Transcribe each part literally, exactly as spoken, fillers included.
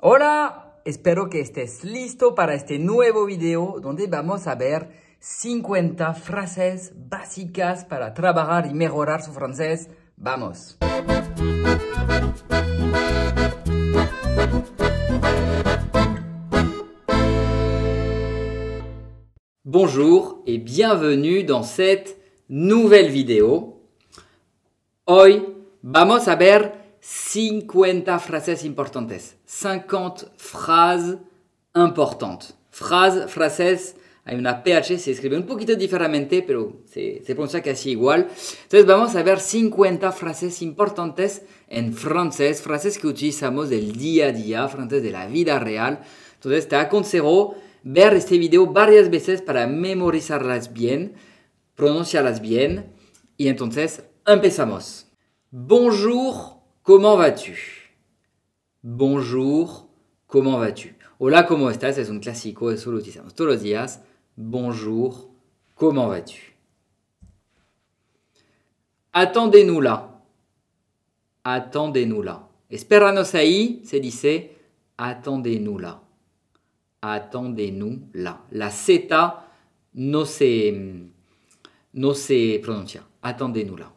Hola, espero que estés listo para este nuevo video donde vamos a ver cincuenta frases básicas para trabajar y mejorar su francés. ¡Vamos! Bonjour et bienvenue dans cette nouvelle vidéo. Hoy vamos a ver cincuenta frases importantes. cincuenta phrases importantes. Frase, frases, hay una ph, se escribe un poquito diferente, pero se, se pronuncia casi igual. Entonces vamos a ver cincuenta frases importantes en francés, frases que utilizamos del día a día, frases de la vida real. Entonces te aconsejo ver este video varias veces para memorizarlas bien, pronunciarlas bien. Y entonces empezamos. Bonjour, comment vas-tu? Bonjour, comment vas-tu? Hola, ¿cómo estás? Es un clásico, eso lo utilizamos todos los días. Bonjour, comment vas-tu? Attendez-nous là. Attendez-nous là. Espéranos ahí se dice attendez-nous là. Attendez-nous là. La Z no se, no se pronuncia. Attendez-nous là.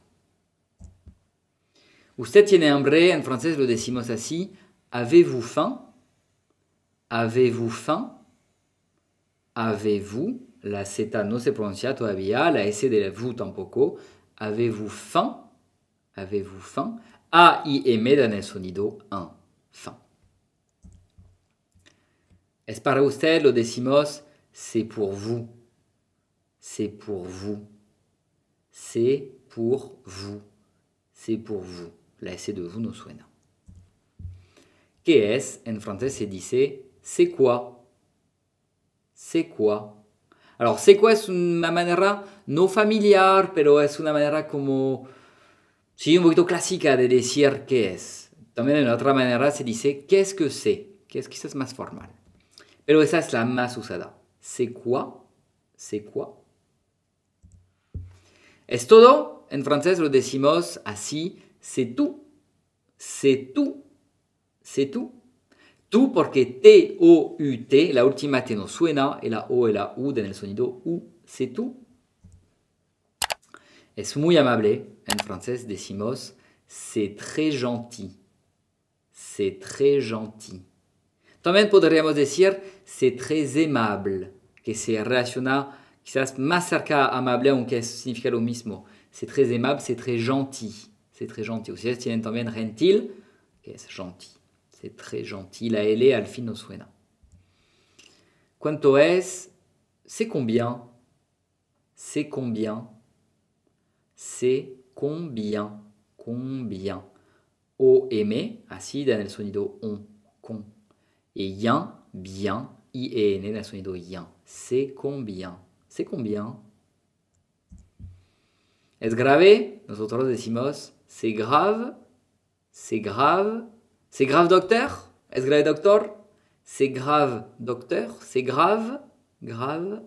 Usted tiene hambre, en francés lo decimos así. Avez-vous faim? Avez-vous faim? Avez-vous? La Z no se pronuncia todavía. La S de la vous tampoco. Avez-vous faim? Avez-vous faim? A y M dan el sonido un. Faim. Es para usted, lo decimos, c'est pour vous. C'est pour vous. C'est pour vous. C'est pour vous. La S de vous no suena. ¿Qué es? En francés se dice c'est quoi. C'est quoi. Alors, c'est quoi es una manera no familiar, pero es una manera como, sí, un poquito clásica de decir qué es. También en otra manera se dice qu'est-ce que c'est, que es quizás más formal. Pero esa es la más usada. C'est quoi? C'est quoi? ¿Es todo? En francés lo decimos así. C'est tout. C'est tout. C'est tout. Tú porque T O U T, la última T no suena, y la O y la U dan el sonido U. C'est tout. Es muy amable. En francés decimos c'est très gentil. C'est très gentil. También podríamos decir c'est très aimable, que se relaciona quizás más cerca a amable, aunque significa lo mismo. C'est très aimable, c'est très gentil. C'est très gentil. Ustedes tienen también gentil, que es gentil. C'est très gentil. La L al fin no suena. ¿Cuánto es? C'est combien? C'est combien? C'est combien? Combien? O M, así dan el sonido on, con. Et yen, bien, I E N, dan el sonido yen. C'est combien? C'est combien? ¿Es grave? Nosotros decimos c'est grave, c'est grave, c'est grave docteur, ¿es grave doctor? C'est grave docteur, c'est grave, grave.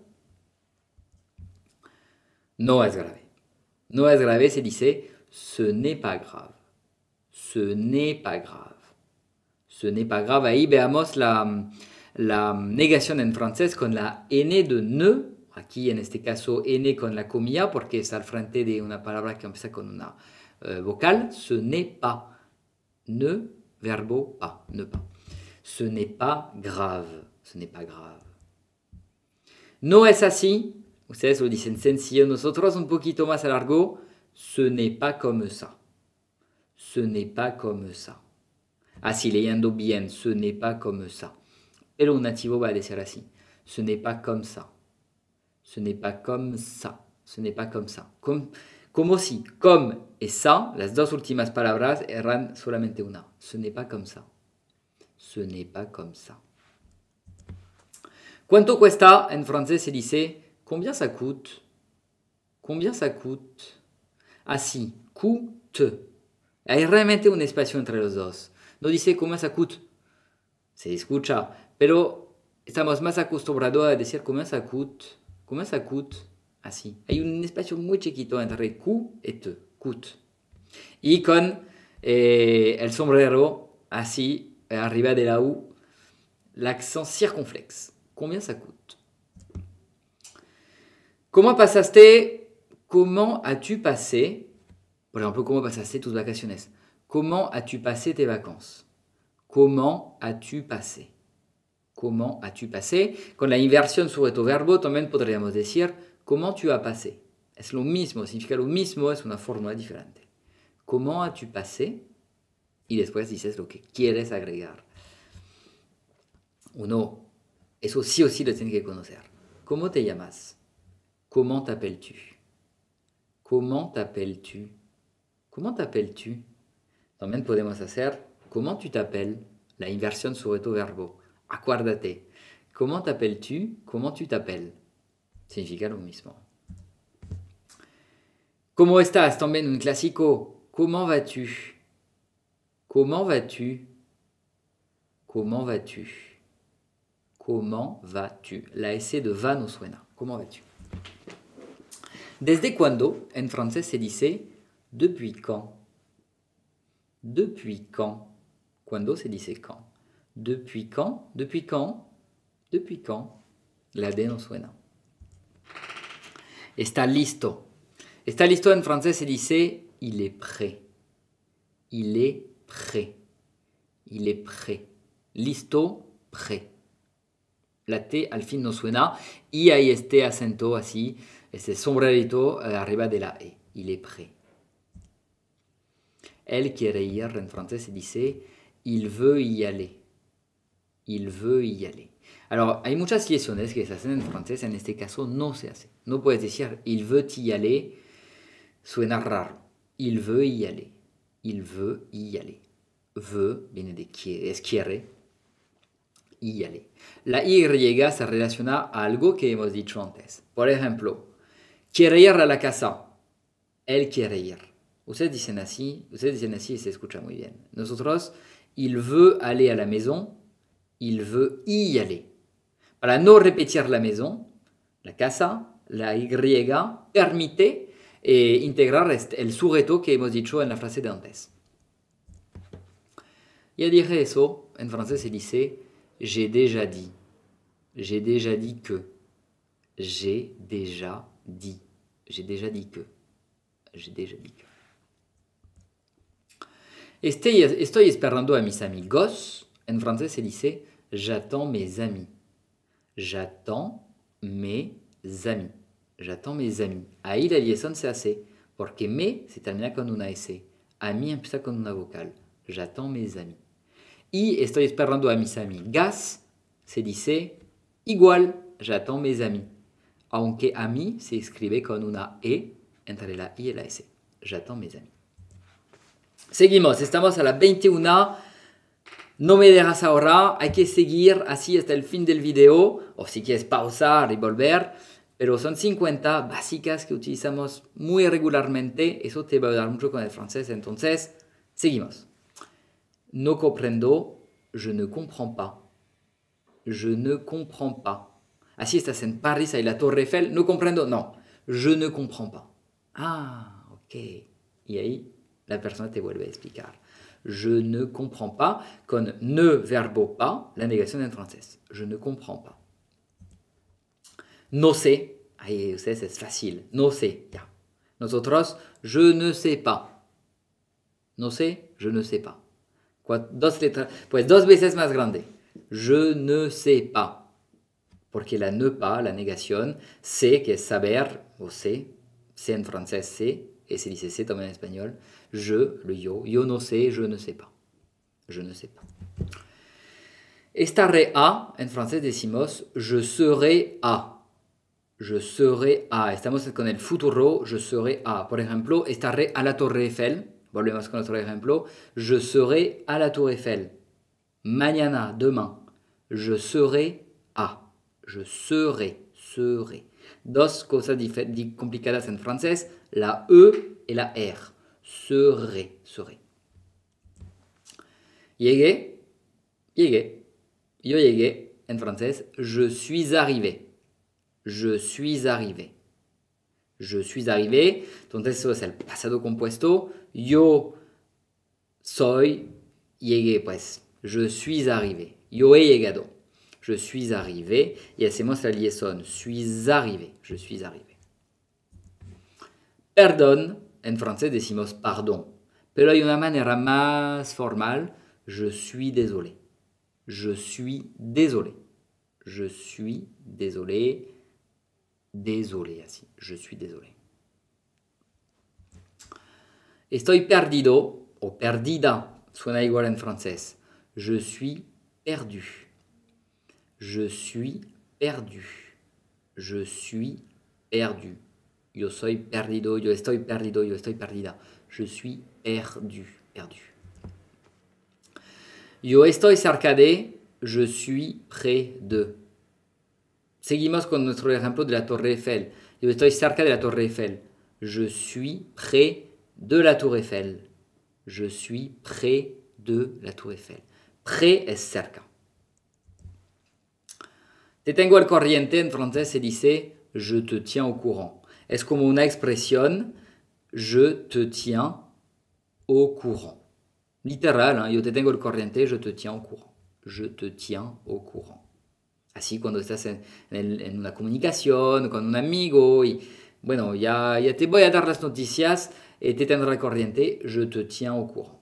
No es grave. No es grave se dice ce n'est pas grave. Ce n'est pas grave. Ce n'est pas grave. Ahí veamos la, la negación en francés con la N de ne. Aquí en este caso N con la comilla porque está al frente de una palabra que empieza con una uh, vocal. Ce n'est pas. Ne, verbo pas. Ne pas. Ce n'est pas grave. Ce n'est pas grave. No es así. Ustedes lo dicen sencillo. Nosotros un poquito más largo. Ce n'est pas comme ça. Ce n'est pas comme ça. Así leyendo bien. Ce n'est pas comme ça. Pero un nativo va a decir así. Ce n'est pas comme ça. Ce n'est pas comme ça. Ce n'est pas comme ça. Comme, como si comme et ça, las dos últimas palabras eran solamente una. Ce n'est pas comme ça. Ce n'est pas comme ça. ¿Cuánto cuesta? En francés se dice combien ça coûte? Combien ça coûte? Así, coûte. Hay realmente un espacio entre los dos. No dice combien ça coûte. Se escucha, pero estamos más acostumbrados a decir combien ça coûte. Combien ça coûte? Así. Hay un espacio muy chiquito entre Q y T. Coûte. Y con eh, el sombrero así arriba de la U l'accent circonflexe. Combien ça coûte? Comment pasaste? Comment as-tu passé? Por ejemplo, ¿cómo pasaste tus vacaciones? Comment as-tu passé tes vacances? Comment as-tu passé? Comment as-tu passé? Con la inversión sobre tu verbo también podríamos decir ¿cómo tu as passé? Es lo mismo, significa lo mismo, es una fórmula diferente. ¿Cómo as-tu passé? Y después dices lo que quieres agregar. Uno, eso sí o sí lo tienes que conocer. ¿Cómo te llamas? Comment t'appelles-tu? Comment t'appelles-tu? Comment t'appelles-tu? También podemos hacer ¿cómo tu t'appelles? La inversión sobre tu verbo. Acuérdate. ¿Cómo t'appelles-tu? ¿Cómo tu t'appelles? Significa lo mismo. ¿Cómo estás? También un clásico. ¿Cómo vas-tu? ¿Cómo vas-tu? ¿Cómo vas-tu? ¿Cómo vas-tu? La S de va no suena. ¿Cómo vas-tu? ¿Desde cuándo? En francés se dice depuis quand. Depuis quand. Cuando se dice quand. Depuis quand? Depuis quand? Depuis quand? La D no suena. Está listo. Está listo en francés se dice il est prêt. Il est prêt. Il est prêt. Listo, prêt. La T al fin no suena y hay este acento así, este sombrerito arriba de la E. Il est prêt. Elle quiere ir en francés se dice il veut y aller. Il veut y aller. Alors, hay muchas liaisons que se hacen en francés, en este caso no se hace. No puedes decir il veut y aller, suena raro. Il veut y aller. Il veut y aller. Veut viene de quiere, es quiere y aller. La Y se relaciona a algo que hemos dicho antes. Por ejemplo, quiere ir a la casa. Él quiere ir. Ustedes dicen así, ustedes dicen así y se escucha muy bien. Nosotros, il veut aller à la maison, il veut y aller. Para no repetir la maison, la casa, la Y permite eh, integrar este, el sujeto que hemos dicho en la frase de antes. Ya dije eso, en francés se dice j'ai déjà dit. J'ai déjà dit que. J'ai déjà dit. J'ai déjà dit que. J'ai déjà dit que. Estoy, estoy esperando a mis amigos. En francés se dice j'attends mes amis. J'attends mes amis. J'attends mes amis. Ahí la liaison se hace porque me se termina con una S. Ami empieza con una vocal. J'attends mes amis. Y estoy esperando a mis amigas se dice igual. J'attends mes amis. Aunque ami se escribe con una E entre la I y la S. J'attends mes amis. Seguimos, estamos a las veintiuna. No me dejas ahora, hay que seguir así hasta el fin del video, o si quieres pausar y volver, pero son cincuenta básicas que utilizamos muy regularmente, eso te va a ayudar mucho con el francés, entonces, seguimos. No comprendo, je ne comprends pas. Je ne comprends pas. Así estás en París, hay la Torre Eiffel, no comprendo, no, je ne comprends pas. Ah, ok, y ahí la persona te vuelve a explicar. Je ne comprends pas, con ne verbo pas, la négación en francés. Je ne comprends pas. No sé, ahí ustedes es fácil, no sé, ya. Nosotros, je ne sais pas. No sé, je ne sais pas. Dos letras, pues dos veces más grande. Je ne sais pas. Porque la ne pas, la negación, sé, que es saber, o sé, sé en francés, sé, et se dice sé también en español. Je, le yo, yo no sé, je ne sais pas. Je ne sais pas. Estaré a, en francés decimos, je serai a. Je serai a. Estamos con el futuro, je serai a. Por ejemplo, estaré a la Torre Eiffel. Volvemos con otro ejemplo. Je serai a la Tour Eiffel. Mañana, demain. Je serai a. Je serai, serai. Dos cosas complicadas en francés, la E et la R. Serai, serai. Llegué, llegué. Yo llegué, en francés, je suis arrivé. Je suis arrivé. Je suis arrivé. Entonces eso es el pasado compuesto. Yo soy, llegué, pues. Je suis arrivé. Yo he llegado. je suis arrivé. Y hacemos la liaison, suis arrivé, je suis arrivé. Perdón, en francés decimos pardon, pero hay una manera más formal, je suis désolé. Je suis désolé. Je suis désolé. Désolé, así. Je suis désolé. Estoy perdido o perdida. Suena igual en francés. Je suis perdu. Je suis perdu. Je suis perdu. Yo soy perdido. Yo estoy perdido. Yo estoy perdida. Je suis perdu. Perdu. Yo estoy cerca de. Je suis près de. Seguimos con nuestro ejemplo de la Torre Eiffel. Yo estoy cerca de la Torre Eiffel. Je suis près de la Tour Eiffel. Je suis près de la Tour Eiffel. Près es cerca. Te tengo al corriente, en francés se dice je te tiens au courant. Es como una expresión, je te tiens au courant. Literal, hein, yo te tengo al corriente, je te tiens au courant. Je te tiens au courant. Así cuando estás en, en, en una comunicación con un amigo y bueno, ya, ya te voy a dar las noticias y te tendré al corriente, je te tiens au courant.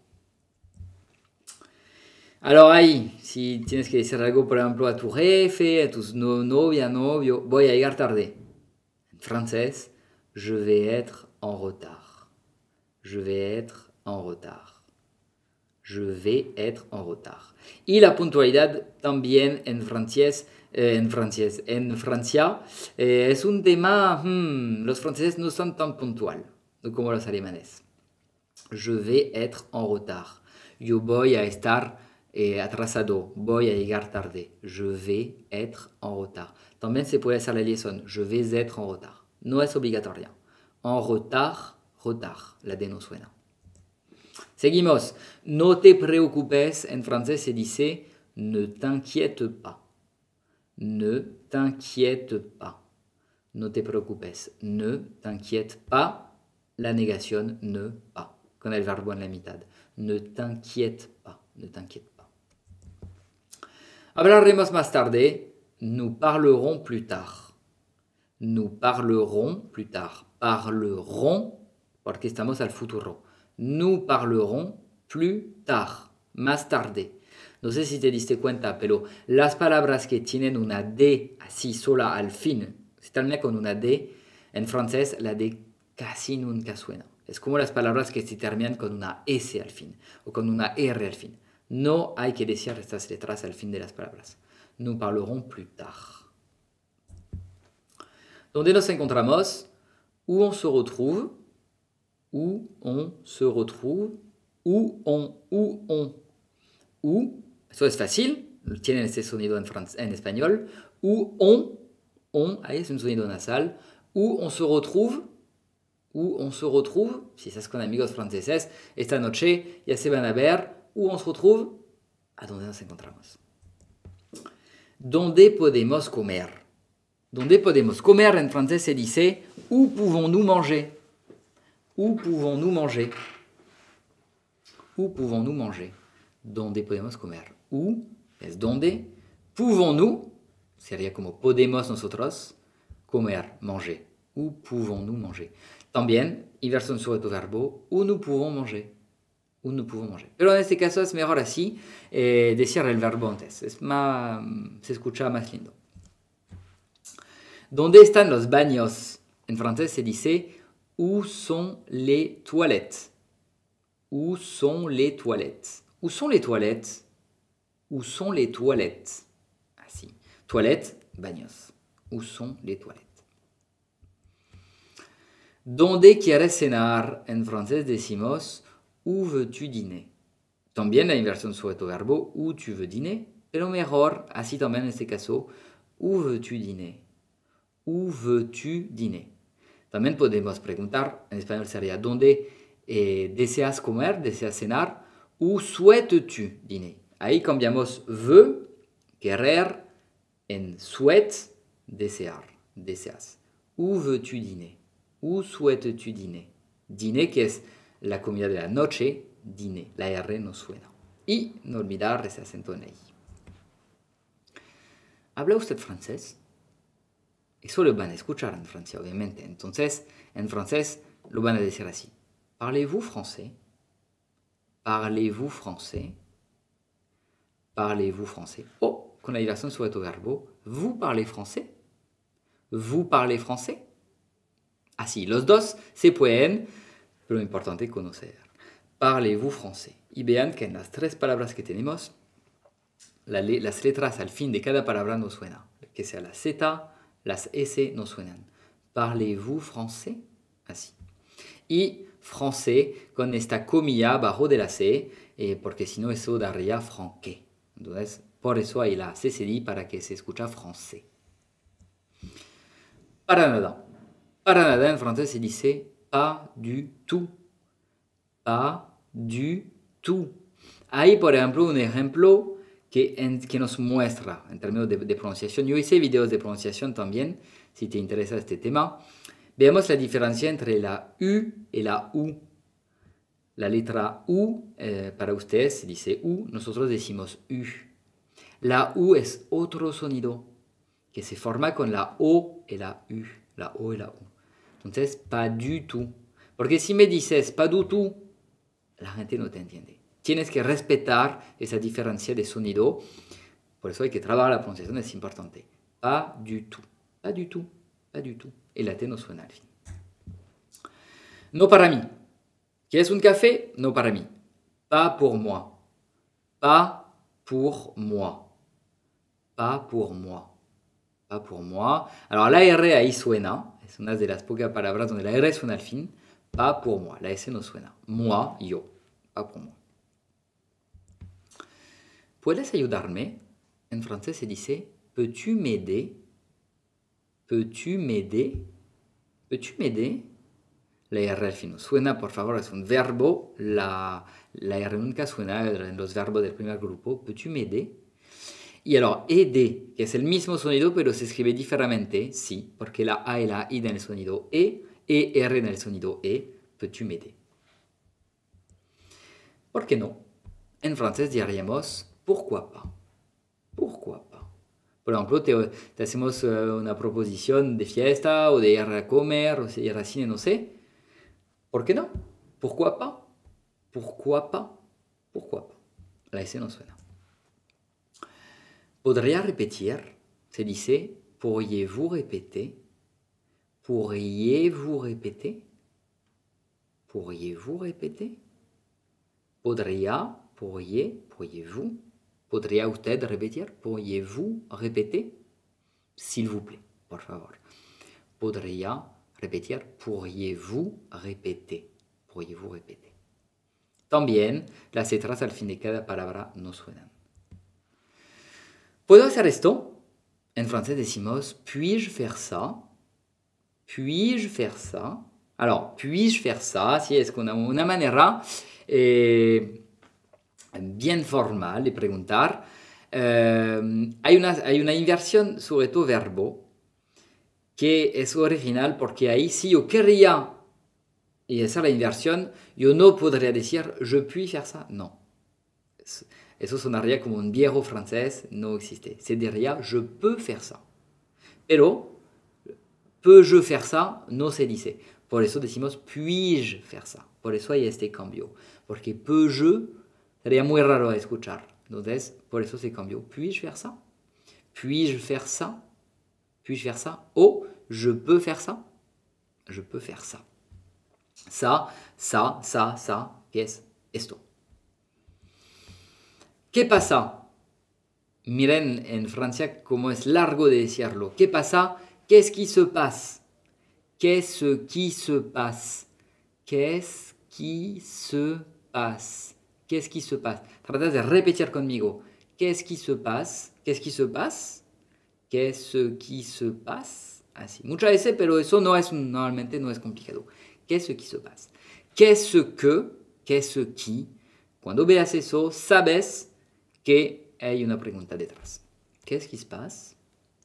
Alors ahí, si tienes que decir algo, por ejemplo, a tu jefe, a tus no, novia, novio, voy a llegar tarde. En francés, je vais être en retard. Je vais être en retard. Je vais être en retard. Y la puntualidad también en francés, eh, en francés, en Francia, eh, es un tema, hmm, los franceses no son tan puntual como los alemanes. Je vais être en retard. Yo voy a estar eh, atrasado, voy a llegar tarde. Je vais être en retard. También se puede hacer la liaison, je vais être en retard. No es obligatoria. En retard, retard. La D no suena. Seguimos. No te preocupes. En francés se dice ne t'inquiète pas. Ne t'inquiète pas. No te preocupes. Ne t'inquiète pas. La négación ne pas. Con el verbo en la mitad. Ne t'inquiète pas. Ne t'inquiète pas. Hablaremos más tarde. Nous parlerons plus tard. Nous parlerons plus tard. Parlerons, porque estamos al futuro. Nous parlerons plus tard. Más tarde. No sé si te diste cuenta, pero las palabras que tienen una D así sola al fin, si termina con una D, en francés la D casi nunca suena. Es como las palabras que se terminan con una S al fin o con una R al fin. No hay que decir estas letras al fin de las palabras. Nous parlerons plus tard. ¿Dónde nos encontramos? Où on se retrouve? Où on se retrouve? Où on, où on, où. Eso es fácil, tienen este sonido en, en español. Où on, on, ahí es un sonido nasal. Où on se retrouve? Où on se retrouve? Si estás con amigos franceses, esta noche ya se van a ver. Où on se retrouve? ¿A dónde nos encontramos? ¿Dónde podemos comer? ¿Dónde podemos comer? En francés se dice où pouvons-nous manger? Où pouvons-nous manger? Où pouvons-nous manger? ¿Dónde podemos comer? Où es donde. Pouvons-nous, sería como podemos nosotros, comer, manger. Où pouvons-nous manger? También, inversión sobre tu verbo, où nous pouvons manger. Où nous pouvons manger. Pero en este caso es mejor así, eh, decir el verbo antes. Es más, se escucha más lindo. ¿Dónde están los baños? En francés se dice où sont les toilettes? Où sont les toilettes? Où sont les toilettes? Où sont les toilettes? Así. Toilettes, baños. Où sont les toilettes? ¿Dónde quieres cenar? En francés decimos où veux-tu dîner? También la inversión sobre tu verbo où tu veux dîner, pero mejor, así también en este caso, où veux-tu dîner? Où veux-tu dîner? También podemos preguntar, en español sería ¿dónde eh, deseas comer, deseas cenar? Où souhaites-tu dîner? Ahí cambiamos veux, querer, en souhaite, desear, deseas. Où veux-tu dîner? Où souhaites-tu dîner? Dîner, que es la comida de la noche, dîner. La R no suena. Y no olvidar ese acento en ahí. ¿habla usted francés? Eso lo van a escuchar en Francia, obviamente. Entonces, en francés lo van a decir así. Parlez-vous français? Parlez-vous français? Parlez-vous français? O, con la ligación sobre tu verbo, ¿vous parlez français? ¿Vous parlez français? Así, los dos se pueden, pero lo importante es conocer. Parlez-vous français? Y vean que en las tres palabras que tenemos, la, las letras al fin de cada palabra no suenan. Que sea la Z, las S no suenan. Parlez-vous français? Así. Y français con esta comilla abajo de la C, eh, porque si no eso daría franqué. Entonces, por eso hay la C C D para que se escucha français. Para nada. Para nada en francés se dice pas du tout. Pas du tout. Hay, por ejemplo, un ejemplo que, en, que nos muestra en términos de, de pronunciación. Yo hice videos de pronunciación también, si te interesa este tema. Veamos la diferencia entre la U y la U. La letra U, eh, para ustedes se dice U, nosotros decimos U. La U es otro sonido que se forma con la O y la U. La O y la U. Entonces, pas du tout. Porque si me dices pas du tout, la gente no te entiende. Tienes que respetar esa diferencia de sonido. Por eso hay que trabajar la pronunciación, es importante. Pas du tout. Pas du tout. Pas du tout. Et la T no suena al fin. No para mí. ¿Quieres un café? No para mí. Pas pour moi. Pas pour moi. Pas pour moi. Pas pour moi. Alors la R ahí suena. Es una de las pocas palabras donde la R suena al fin. Pas pour moi. La S no suena. Moi, yo. Pas pour moi. ¿Puedes ayudarme? En francés se dice, ¿peux-tu m'aider? ¿Peux-tu m'aider? ¿Peux-tu m'aider? La R al fin no suena, por favor, es un verbo. La, la R nunca suena en los verbos del primer grupo. ¿Peux-tu m'aider? Y alors, aider, que es el mismo sonido, pero se escribe diferente, sí, porque la A y la I en el sonido E, E, R en el sonido E. ¿Peux-tu m'aider? ¿Por qué no? En francés diríamos, pourquoi pas? Pourquoi pas? Por ejemplo, te, te hacemos uh, una proposición de fiesta o de ir a comer o de ir al cine, no sé. ¿Por qué no? Pourquoi pas? Pourquoi pas? Pourquoi pas? La S no suena. ¿Podría repetir? Se dice, ¿pourriez-vous répéter? ¿Pourriez-vous répéter? ¿Pourriez-vous répéter? ¿Podría? ¿Pourriez? ¿Pourriez-vous? ¿Podría usted repetir? ¿Pourriez-vous répéter? S'il vous plaît, por favor. ¿Podría repetir? ¿Pourriez-vous répéter? ¿Pourriez-vous répéter? También las letras al fin de cada palabra no suenan. ¿Puedo hacer esto? En francés decimos, puis-je faire ça? Puis-je faire ça? Alors, puis-je faire ça? Si es con una manera eh, bien formal de preguntar. Eh, hay, una, hay una inversión sobre todo verbo que es original porque ahí si yo quería y hacer la inversión, yo no podría decir je puis faire ça. No. Eso sonaría como un viejo francés, no existe. Se diría je peux faire ça. Pero peux-je faire ça no se dice. Por eso decimos puis-je faire ça. Por eso hay este cambio. Porque peux-je sería muy raro de escuchar. Entonces, por eso se cambió. Puis-je faire ça? Puis-je faire ça? Puis-je faire ça? O je peux faire ça? Je peux faire ça. Ça, ça, ça, ça, ¿qué es esto? ¿Qué pasa? Miren en Francia cómo es largo de decirlo. ¿Qué pasa? Qu'est-ce qui se passe? Qu'est-ce qui se passe? Qu'est-ce qui se passe? Qu'est-ce qui se passe? Trata de repetir conmigo. Qu'est-ce qui se passe? Qu'est-ce qui se passe? Qu'est-ce qui se passe? Así. Muchas veces, pero eso no es, normalmente no es complicado. Qu'est-ce qui se passe? Qu'est-ce que? Qu'est-ce qui? Cuando veas eso, sabes que hay una pregunta detrás. Qu'est-ce qui se passe?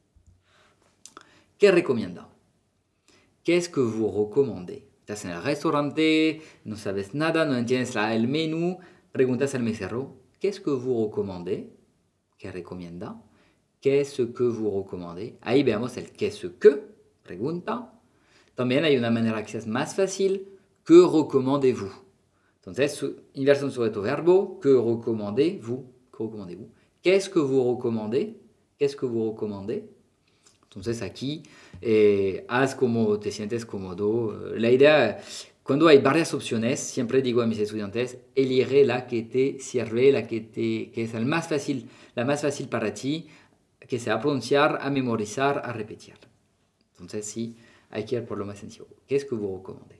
¿Qué recomienda? Qu'est-ce que vous recommandez? Estás en el restaurante, no sabes nada, no entiendes la, el menú, preguntas al mesero, ¿qué es que vous recommandez? ¿Qué recomienda? ¿Qué-ce que vous recommandez? Ahí veamos el ¿qué-ce que? Pregunta. También hay una manera que es más fácil. Que recommandez-vous? Entonces, inversión sobre tu verbo. Que recommandez-vous? Que recommandez-vous? Qu'est-ce que vous recommandez? Qu'est-ce que vous recommandez? Entonces aquí, eh, haz como te sientes cómodo. La idea, cuando hay varias opciones, siempre digo a mis estudiantes, elige la que te sirve, la que, te, que es el más fácil, la más fácil para ti, que sea a pronunciar, a memorizar, a repetir. Entonces sí, hay que ir por lo más sencillo. Qu'est-ce que vous recommandez?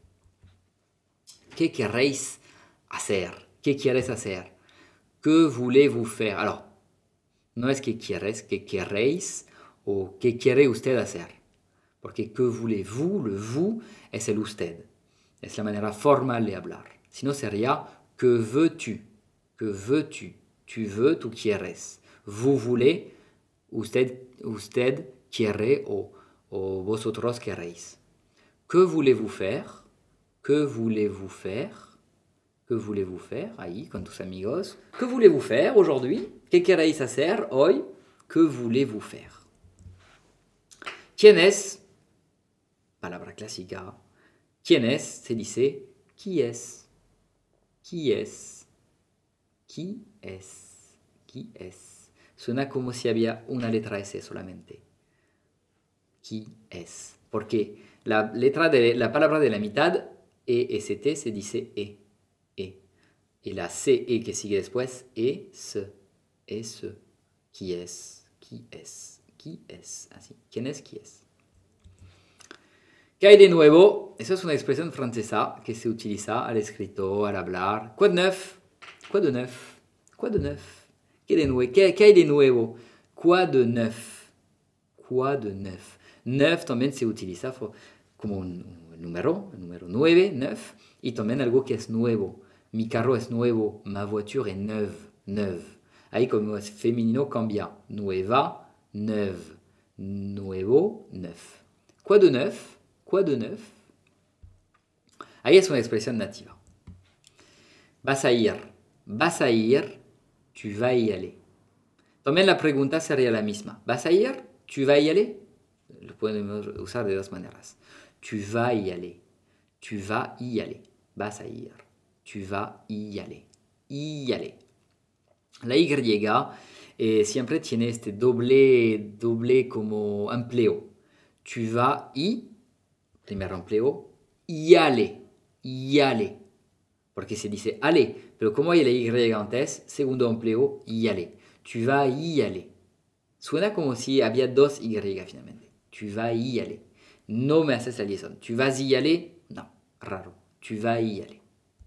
¿Qué queréis hacer? ¿Qué quieres hacer? Que voulez-vous faire? Alors, no es que quieres, que queréis o que quiere usted hacer. Porque que voulez-vous, le vous, es el usted. Es la manera formal de hablar. Si no sería que veux-tu, que veux-tu. Tu veux, tú quieres. Vous voulez, usted, usted quiere o, o vosotros queréis. Que voulez-vous faire? Que voulez-vous faire? Que voulez-vous faire? Ahí, con tus amigos. Que voulez-vous faire aujourd'hui? ¿Qué queréis hacer hoy? Que voulez-vous faire? ¿Quién es? Palabra clásica. ¿Quién es? Se dice qui es. Qui es. Qui es. Qui es. Suena como si había una letra S solamente. Qui es. Porque la letra de la palabra de la mitad, E S T, se dice E. E. Y la C E que sigue después, E, S. Es. Qui es. Qui es. Qui es. Así. ¿Quién es? Qui es. ¿Qué hay de nuevo? Eso es una expresión francesa que se utiliza al escrito, al hablar. Quoi de neuf? Quoi de neuf? Quoi de neuf? ¿Qué, de nue ¿Qué, ¿Qué hay de nuevo? Quoi de neuf? Quoi de neuf? Neuf también se utiliza como un, un número, el número nueve, neuf, y también algo que es nuevo. Mi carro es nuevo, ma voiture est neuve, neuve. Ahí como es femenino cambia. Nueva, neuve. Nuevo, neuf. Quoi de neuf? Quoi de neuf? Ahí es una expresión nativa. Vas a ir. Vas a ir. Tu vas y aller. También la pregunta sería la misma. ¿Vas a ir? ¿Tu vas y aller? Lo podemos usar de dos maneras. Tu vas y aller. Tu vas y aller. Vas a ir. Tu vas y aller. Y aller. La Y eh, siempre tiene este doble, doble como empleo. Tu vas y, primer empleo, y aller. Y aller. Porque se dice aller. Pero como hay la Y antes, segundo empleo, y aller. Tu vas y aller. Suena como si había dos Y finalmente. Tu vas y aller. No me haces la liaison. Tu vas y aller? No, raro. Tu vas y aller.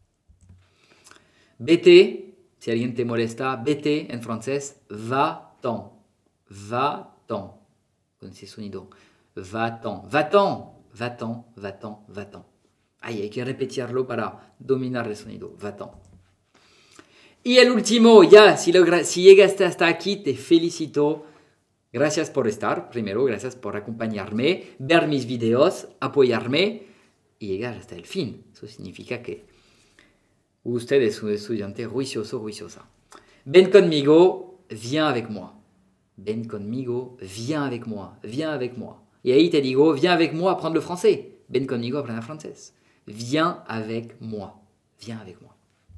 Vete, si alguien te molesta, vete en francés, va-t'en. Va-t'en. Con ese sonido. Va-t'en. Va-t'en. Va-t'en, va-t'en, va-t'en. Ahí hay que repetirlo para dominar el sonido. Va-t'en. Y el último, ya, si, logra, si llegaste hasta aquí, te felicito. Gracias por estar, primero, gracias por acompañarme, ver mis videos, apoyarme y llegar hasta el fin. Eso significa que usted es un estudiante juicioso, juiciosa. Ven conmigo, viens avec moi. Ven conmigo, viens avec moi, viens avec moi. Y ahí te digo, viens avec moi apprendre le français. Ven conmigo apprendre le français. Viens avec moi, viens avec moi.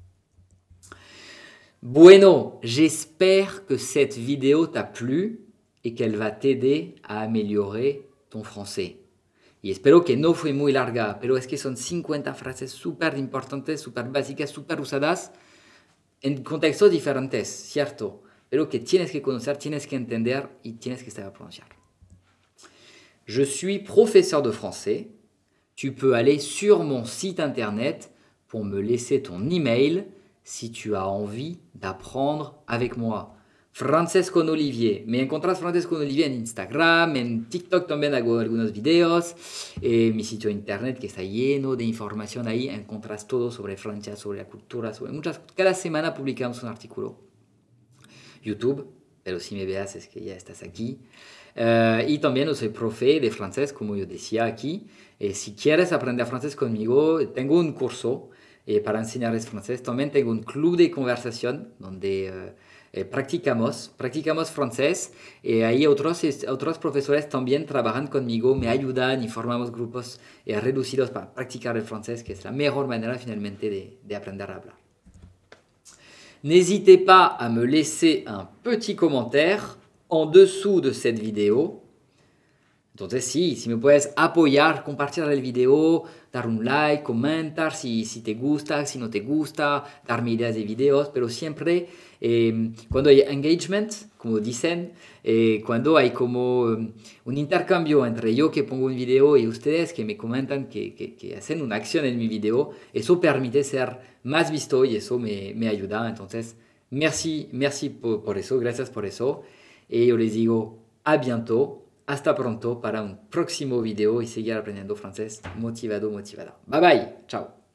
Bueno, j'espère que cette vidéo t'a plu y qu'elle va t'aider a améliorer ton français. Y espero que no fue muy larga, pero es que son cincuenta frases súper importantes, súper básicas, súper usadas en contextos diferentes, cierto, pero que tienes que conocer, tienes que entender y tienes que saber pronunciar. Je suis professeur de français. Tu peux aller sur mon site internet pour me laisser ton email si tu as envie d'apprendre avec moi. Francés con Olivier. Me encontrás Francés con Olivier en Instagram, en TikTok también hago algunos videos. Eh, mi sitio internet que está lleno de información ahí. Encontrás todo sobre Francia, sobre la cultura, sobre muchas cosas. Cada semana publicamos un artículo. YouTube, pero si me veas es que ya estás aquí. Uh, y también soy profe de francés, como yo decía aquí. Eh, si quieres aprender francés conmigo, tengo un curso eh, para enseñarles francés. También tengo un club de conversación donde... Uh, eh, practicamos, practicamos francés y ahí otros, otros profesores también trabajan conmigo, me ayudan y formamos grupos eh, reducidos para practicar el francés, que es la mejor manera finalmente de, de aprender a hablar. N'hésitez pas à me laisser un petit commentaire en dessous de cette vidéo. Entonces sí, si me puedes apoyar, compartir el video, dar un like, comentar si, si te gusta, si no te gusta, darme ideas de videos, pero siempre eh, cuando hay engagement, como dicen, eh, cuando hay como um, un intercambio entre yo que pongo un video y ustedes que me comentan que, que, que hacen una acción en mi video, eso permite ser más visto y eso me, me ayuda. Entonces, merci, merci por, por eso, gracias por eso. Y yo les digo a bientôt. Hasta pronto para un próximo video y seguir aprendiendo francés motivado, motivada. Bye bye, chao.